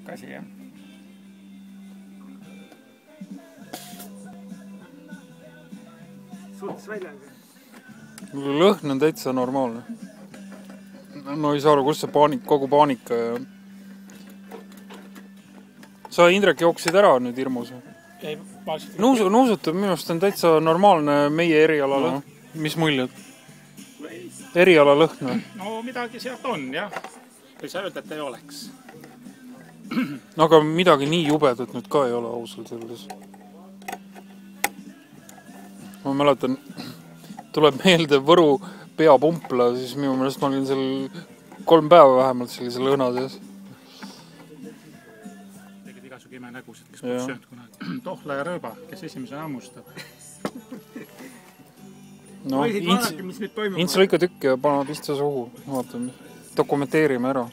siuke asi, jah. Suutis välja. Lõhn on täitsa normaalne. No ei saa aru, kus see kogu paanika ja... Sa, Indrek, jooksid ära nüüd hirmus? Ei, Nuusutab minu arust on täitsa normaalne meie eriala lõhn. Mis muljed? Eriala lõhn või? No midagi sealt on, jah. Ei saa öelda, et ei oleks. Aga midagi nii jubedat nüüd ka ei ole ausalt selles. Ma mäletan, tuleb meelde Võru peapumpla, siis minu meelest ma olin seal 3 päeva vähemalt sellise lõhna sees. Tegid igasugu ime nägusid, kes pole söönud kunagi. Tohla ja rööba, kes esimesena ammustab. No, Ints lõika tükki ja pane pista suhu. Vaatame, dokumenteerime ära.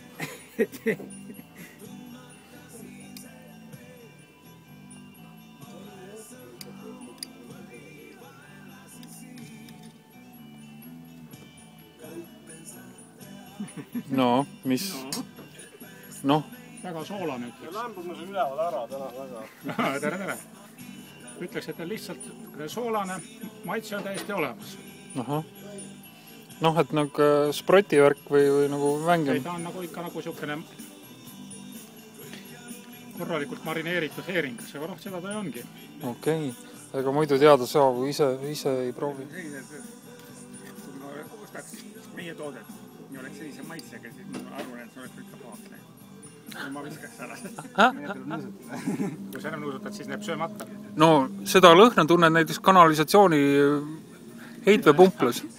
No, mis? Noh. Väga soolane ütleks. Lämbume see üleval ära täna väga. Tere. Ütleks, et on lihtsalt soolane, maitse on täiesti olemas. Aha. Noh, et nagu sprotivärk või nagu vängem. Ei, ta on nagu ikka nagu siukene korralikult marineeritud heeringas, aga noh, seda ta ei ongi. Okei. Ega muidu teada saa, kui ise ei proovi. Kui ma ostaks meie toodet, nii oleks sellise maitsega, siis ma arvan, et see oleks ikka paakne. Ma viskaks ära. Kui sa enam nuusutad, siis näeb söömata. No, seda lõhna tunned näiteks kanalisatsiooni heitvepumplas.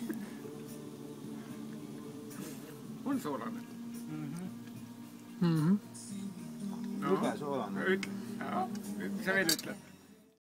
On soolane. Lube soolane. Mis sa veel ütled?